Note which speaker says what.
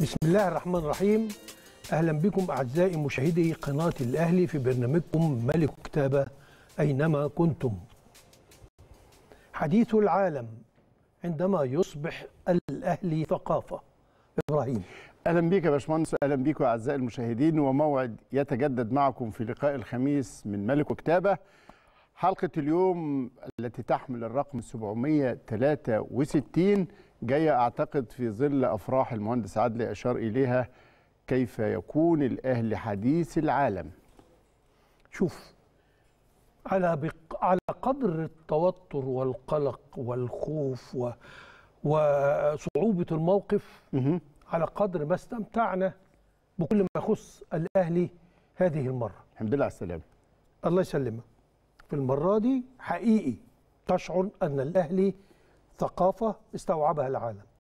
Speaker 1: بسم الله الرحمن الرحيم. أهلا بكم أعزائي مشاهدي قناة الأهلي في برنامجكم ملك كتابة أينما كنتم. حديث العالم عندما يصبح الأهلي ثقافة. إبراهيم،
Speaker 2: اهلا بيك يا باشمهندس، اهلا بيكم اعزائي المشاهدين، وموعد يتجدد معكم في لقاء الخميس من ملك وكتابه. حلقه اليوم التي تحمل الرقم 763 جايه اعتقد في ظل افراح المهندس عدلي اشار اليها، كيف يكون الاهلي حديث العالم.
Speaker 1: شوف، على قدر التوتر والقلق والخوف وصعوبة الموقف، على قدر ما استمتعنا بكل ما يخص الأهلي هذه المرة.
Speaker 2: الحمد لله على السلامة.
Speaker 1: الله يسلمك. في المرة دي حقيقي تشعر أن الأهلي ثقافة استوعبها العالم.